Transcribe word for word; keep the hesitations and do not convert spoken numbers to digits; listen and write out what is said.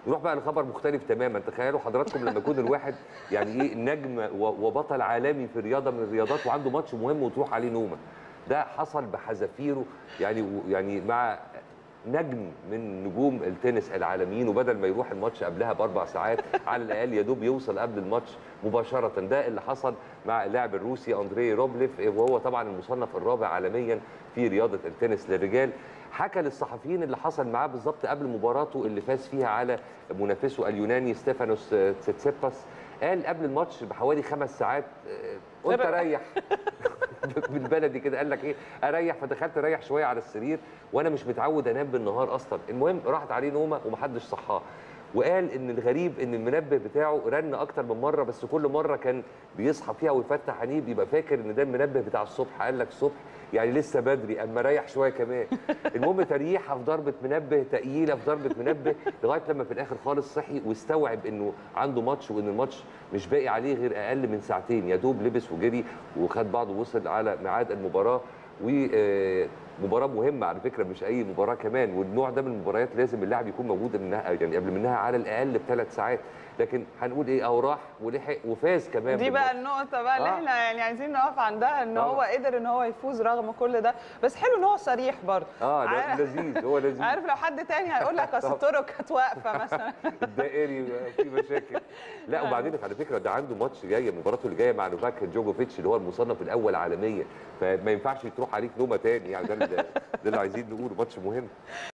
نروح بقى لخبر مختلف تماما. تخيلوا حضراتكم لما يكون الواحد يعني ايه نجم وبطل عالمي في رياضه من الرياضات وعنده ماتش مهم وتروح عليه نومه. ده حصل بحذافيره يعني يعني مع نجم من نجوم التنس العالميين، وبدل ما يروح الماتش قبلها باربع ساعات على الاقل يا دوب يوصل قبل الماتش مباشره. ده اللي حصل مع اللاعب الروسي اندري روبليف، وهو طبعا المصنف الرابع عالميا في رياضه التنس للرجال. حكى للصحفيين اللي حصل معاه بالظبط قبل مباراته اللي فاز فيها على منافسه اليوناني ستيفانوس تسيتسيباس. قال قبل الماتش بحوالي خمس ساعات قلت اريح بالبلدي كده، قال لك ايه اريح، فدخلت اريح شويه على السرير وانا مش متعود انام بالنهار اصلا. المهم راحت عليه نومه ومحدش صحاه. وقال ان الغريب ان المنبه بتاعه رن اكتر من مره، بس كل مره كان بيصحى فيها ويفتح عينيه بيبقى فاكر ان ده المنبه بتاع الصبح. قال لك الصبح يعني لسه بدري اما اريح شويه كمان. المهم تريحه في ضربه منبه، تقيله في ضربه منبه، لغايه لما في الاخر خالص صحي واستوعب انه عنده ماتش وان الماتش مش باقي عليه غير اقل من ساعتين. يا دوب لبس وجري وخد بعضه ووصل على ميعاد المباراه. ومباراه مهمه على فكره، مش اي مباراه كمان، والنوع ده من المباريات لازم اللاعب يكون موجود منها يعني قبل منها على الاقل بثلاث ساعات. لكن هنقول ايه او راح ولحق وفاز كمان. دي بقى النقطه بقى اللي آه. احنا يعني عايزين نقف عندها، ان آه. هو قدر ان هو يفوز رغم كل ده. بس حلو ان هو صريح برضه. اه عارف... لذيذ، هو لذيذ. عارف لو حد تاني هيقول لك اصل الطرق كانت واقفه مثلا الدائري في مشاكل. لا وبعدين على فكره ده عنده ماتش جاي، مباراته اللي جايه مع نوفاك جوجوفيتش اللي هو المصنف الاول عالميا، فما ينفعش تروح عليك نومه تاني يعني. ده ده اللي عايزين نقوله، ماتش مهم.